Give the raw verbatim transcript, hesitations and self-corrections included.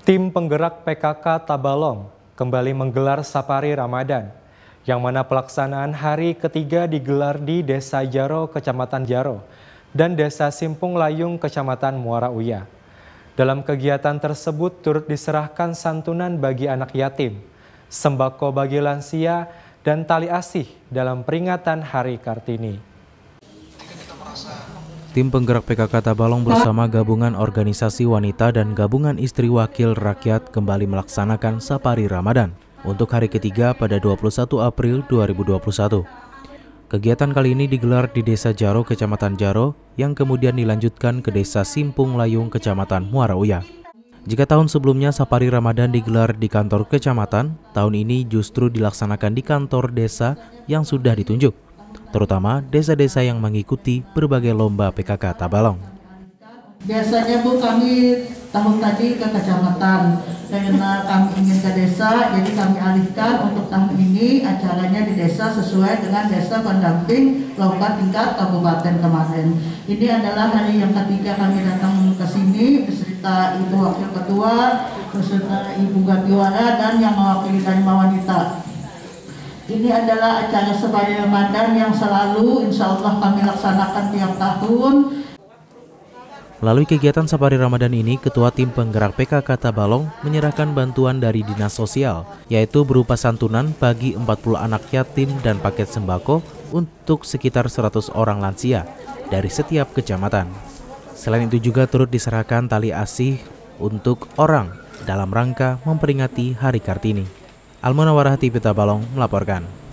Tim penggerak P K K Tabalong kembali menggelar Sapari Ramadan, yang mana pelaksanaan hari ketiga digelar di Desa Jaro, Kecamatan Jaro, dan Desa Simpung Layung, Kecamatan Muara Uya. Dalam kegiatan tersebut turut diserahkan santunan bagi anak yatim, sembako bagi lansia, dan tali asih dalam peringatan Hari Kartini. Tim penggerak P K K Tabalong bersama gabungan organisasi wanita dan gabungan istri wakil rakyat kembali melaksanakan Sapari Ramadan untuk hari ketiga pada dua puluh satu April dua ribu dua puluh satu. Kegiatan kali ini digelar di Desa Jaro, Kecamatan Jaro, yang kemudian dilanjutkan ke Desa Simpung Layung, Kecamatan Muara Uya. Jika tahun sebelumnya Sapari Ramadan digelar di kantor kecamatan, tahun ini justru dilaksanakan di kantor desa yang sudah ditunjuk, terutama desa-desa yang mengikuti berbagai lomba P K K Tabalong. Biasanya Bu, kami tahun tadi ke kecamatan, karena kami ingin ke desa, jadi kami alihkan untuk tahun ini acaranya di desa sesuai dengan desa pendamping lomba tingkat kabupaten kemarin. Ini adalah hari yang ketiga kami datang ke sini beserta Ibu Wakil Ketua, beserta Ibu Gatiwara, dan yang mewakili Dharma Wanita. Ini adalah acara Sapari Ramadan yang selalu insya Allah kami laksanakan tiap tahun. Melalui kegiatan Sapari Ramadan ini, Ketua Tim Penggerak P K K Tabalong menyerahkan bantuan dari Dinas Sosial, yaitu berupa santunan bagi empat puluh anak yatim dan paket sembako untuk sekitar seratus orang lansia dari setiap kecamatan. Selain itu juga turut diserahkan tali asih untuk orang dalam rangka memperingati Hari Kartini. Almunawarah T V Tabalong melaporkan.